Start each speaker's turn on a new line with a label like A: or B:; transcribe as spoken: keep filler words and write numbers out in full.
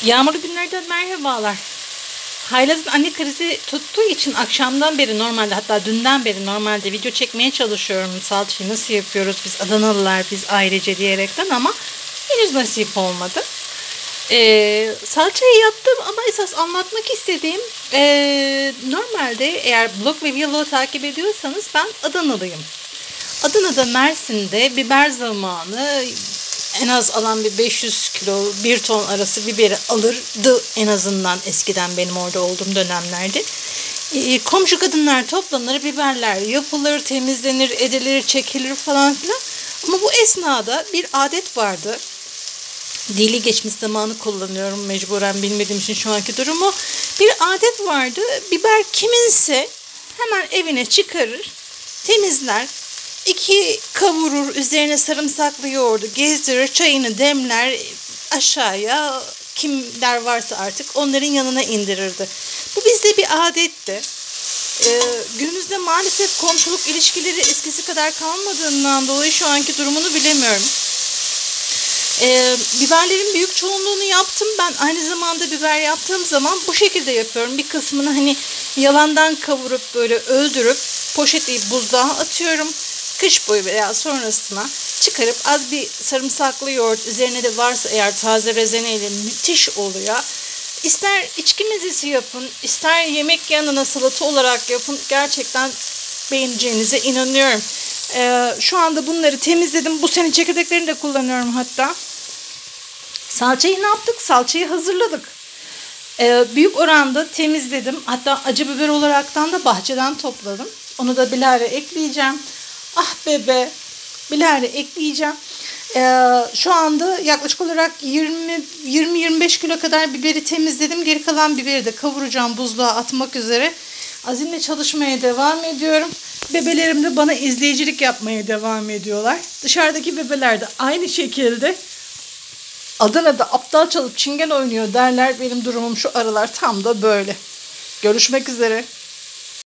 A: Yağmurlu günlerden merhabalar. Haylaz'ın anne krizi tuttuğu için akşamdan beri normalde, hatta dünden beri normalde video çekmeye çalışıyorum. Salçayı nasıl yapıyoruz biz Adanalılar, biz ailece diyerekten, ama henüz nasip olmadı. Ee, salçayı yaptım ama esas anlatmak istediğim, ee, normalde eğer blog ve vlogu takip ediyorsanız ben Adanalıyım. Adana'da, Mersin'de biber zamanı en az alan bir beş yüz kilo, bir ton arası biberi alırdı en azından eskiden benim orada olduğum dönemlerde. E, komşu kadınlar toplanır, biberler yapılır, temizlenir, edilir, çekilir falan filan. Ama bu esnada bir adet vardı. Dili geçmiş zamanı kullanıyorum mecburen, bilmediğim için şu anki durumu. Bir adet vardı. Biber kiminse hemen evine çıkarır, temizler, İki kavurur, üzerine sarımsaklı yoğurdu gezdirir, çayını demler, aşağıya kimler varsa artık onların yanına indirirdi. Bu bizde bir adetti. Ee, günümüzde maalesef komşuluk ilişkileri eskisi kadar kalmadığından dolayı şu anki durumunu bilemiyorum. Ee, biberlerin büyük çoğunluğunu yaptım. Ben aynı zamanda biber yaptığım zaman bu şekilde yapıyorum. Bir kısmını hani yalandan kavurup böyle öldürüp poşetleyip buzluğa atıyorum. Kış boyu veya sonrasına çıkarıp az bir sarımsaklı yoğurt, üzerine de varsa eğer taze rezeneyle müthiş oluyor. İster içki mezesi yapın, ister yemek yanına salata olarak yapın. Gerçekten beğeneceğinize inanıyorum. Ee, şu anda bunları temizledim. Bu sene çekirdeklerini de kullanıyorum hatta. Salçayı ne yaptık? Salçayı hazırladık. Ee, büyük oranda temizledim. Hatta acı biber olaraktan da bahçeden topladım. Onu da bilahare ekleyeceğim. Ah bebe, bilahare ekleyeceğim. Ee, şu anda yaklaşık olarak yirmi yirmi beş kilo kadar biberi temizledim. Geri kalan biberi de kavuracağım, buzluğa atmak üzere. Azimle çalışmaya devam ediyorum. Bebelerim de bana izleyicilik yapmaya devam ediyorlar. Dışarıdaki bebeler de aynı şekilde Adana'da aptal çalıp çingen oynuyor derler. Benim durumum şu aralar tam da böyle. Görüşmek üzere.